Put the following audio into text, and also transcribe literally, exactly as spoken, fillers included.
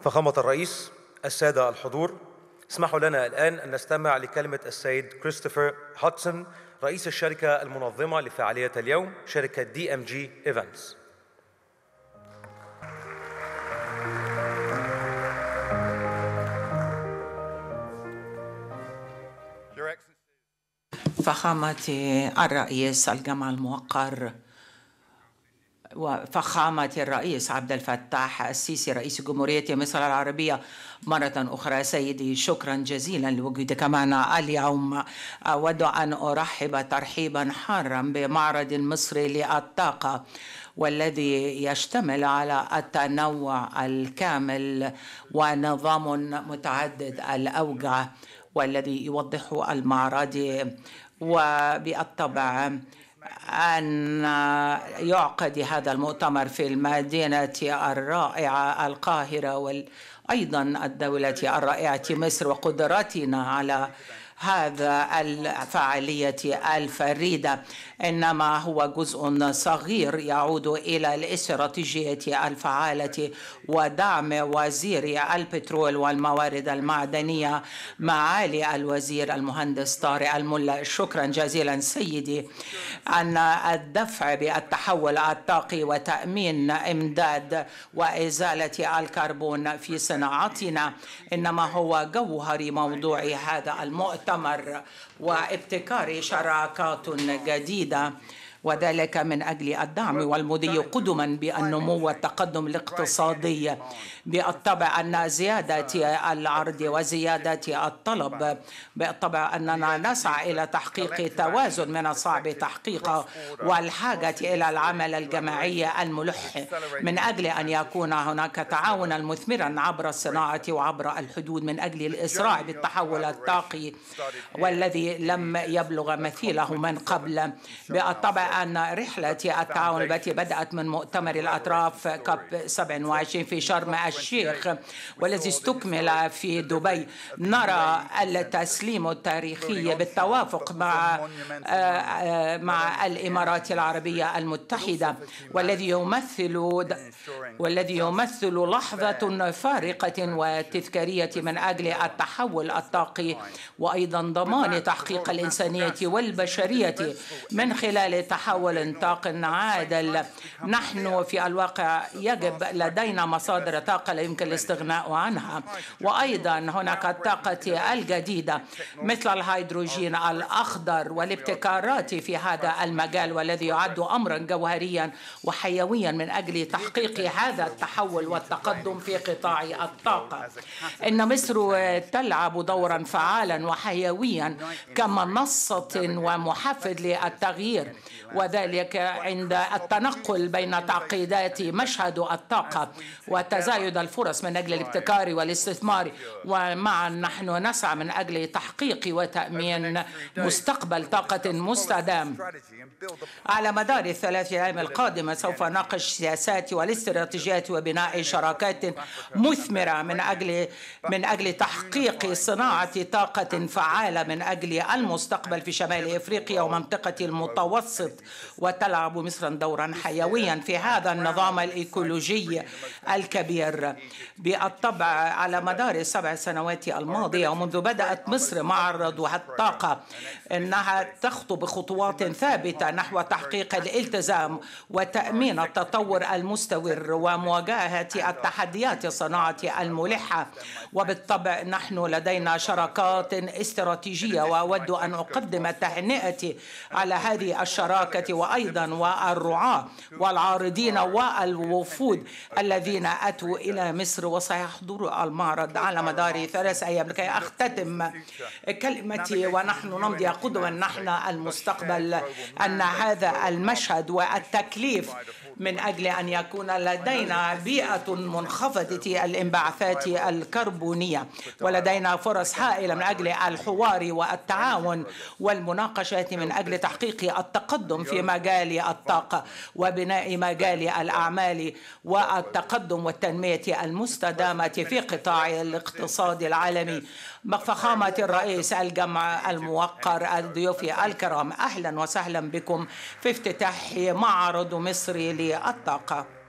فخامة الرئيس، السادة الحضور، اسمحوا لنا الآن أن نستمع لكلمة السيد كريستوفر هودسون، رئيس الشركة المنظمة لفعالية اليوم، شركة دي ام جي ايفنتس. فخامة الرئيس الجمع الموقر وفخامة الرئيس عبد الفتاح السيسي رئيس جمهورية مصر العربية، مرة أخرى سيدي شكرا جزيلا لوجودك معنا اليوم. أود أن أرحب ترحيبا حارا بمعرض مصري للطاقة، والذي يشتمل على التنوع الكامل ونظام متعدد الأوجه، والذي يوضح المعرض وبالطبع أن يعقد هذا المؤتمر في المدينة الرائعة القاهرة، وأيضا الدولة الرائعة مصر، وقدرتنا على هذا الفعالية الفريدة إنما هو جزء صغير يعود إلى الاستراتيجية الفعالة ودعم وزير البترول والموارد المعدنية معالي الوزير المهندس طارق الملا. شكرا جزيلا سيدي. أن الدفع بالتحول الطاقي وتأمين إمداد وإزالة الكربون في صناعتنا إنما هو جوهر موضوع هذا المؤتمر، وابتكار شراكات جديدة، وذلك من أجل الدعم والمضي قدما بالنمو والتقدم الاقتصادي. بالطبع أن زيادة العرض وزيادة الطلب، بالطبع أننا نسعى إلى تحقيق توازن من الصعب تحقيقه، والحاجة إلى العمل الجماعي الملح من أجل أن يكون هناك تعاونا مثمرا عبر الصناعة وعبر الحدود من أجل الإسراع بالتحول الطاقي والذي لم يبلغ مثيله من قبل. بالطبع أن رحلة التعاون التي بدأت من مؤتمر الأطراف كاب سبعة وعشرين في شرم الشيخ والذي استكمل في دبي، نرى التسليم التاريخي بالتوافق مع مع الإمارات العربية المتحدة، والذي يمثل والذي يمثل لحظة فارقة وتذكارية من أجل التحول الطاقي، وأيضا ضمان تحقيق الإنسانية والبشرية من خلال تحول طاقي عادل. نحن في الواقع يجب لدينا مصادر طاقة لا يمكن الاستغناء عنها، وأيضا هناك الطاقة الجديدة مثل الهيدروجين الأخضر والابتكارات في هذا المجال، والذي يعد أمرا جوهريا وحيويا من أجل تحقيق هذا التحول والتقدم في قطاع الطاقة. إن مصر تلعب دورا فعالا وحيويا كمنصة ومحفز للتغيير، وذلك عند التنقل بين تعقيدات مشهد الطاقة وتزايد الفرص من أجل الابتكار والاستثمار. ومعا نحن نسعى من أجل تحقيق وتأمين مستقبل طاقة مستدام. على مدار الثلاث أيام القادمة سوف نناقش السياسات والاستراتيجيات وبناء شراكات مثمرة من أجل من أجل تحقيق صناعة طاقة فعالة من أجل المستقبل في شمال إفريقيا ومنطقة المتوسط، وتلعب مصر دورا حيويا في هذا النظام الإيكولوجي الكبير. بالطبع على مدار السبع سنوات الماضية ومنذ بدأت مصر معرض الطاقة إنها تخطو بخطوات ثابتة نحو تحقيق الالتزام وتأمين التطور المستمر ومواجهة التحديات الصناعة الملحة. وبالطبع نحن لدينا شراكات استراتيجية، وأود أن أقدم تهنئتي على هذه الشراكة وأيضا والرعاة والعارضين والوفود الذين أتوا إلى مصر وسيحضروا المعرض على مدار ثلاث أيام. لكي أختتم كلمتي ونحن نمضي قدما نحن المستقبل، أن هذا المشهد والتكليف من أجل أن يكون لدينا بيئة منخفضة الانبعاثات الكربونية، ولدينا فرص هائلة من أجل الحوار والتعاون والمناقشات من أجل تحقيق التقدم في مجال الطاقة وبناء مجال الأعمال والتقدم والتنمية المستدامة في قطاع الاقتصاد العالمي. فخامة الرئيس الجمع الموقر، الضيوف الكرام، أهلا وسهلا بكم في افتتاح معرض مصري للطاقة.